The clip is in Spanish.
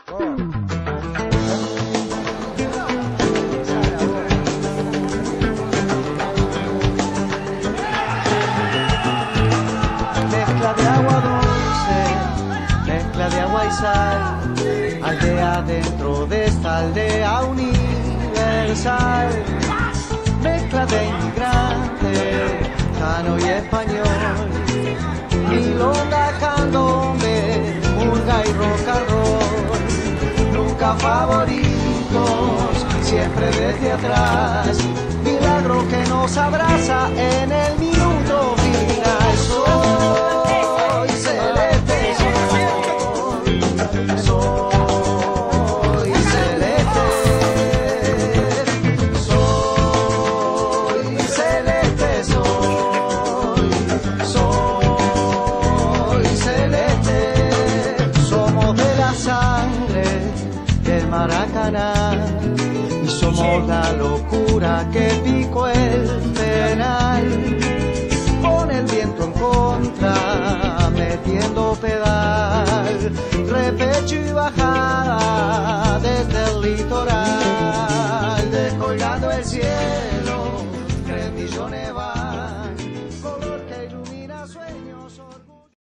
Mezcla de agua dulce, mezcla de agua y sal, aldea dentro de esta aldea universal. Mezcla de inmigrante, cano y español, milonga, candombe, murga y rock and roll. Nunca favoritos, siempre desde atrás, milagro que nos abraza en el minuto final. Soy celeste, soy celeste, soy celeste, soy celeste. Somos de la sangre del Maracaná y somos la locura que picó el penal, con el viento en contra, metiendo pedazos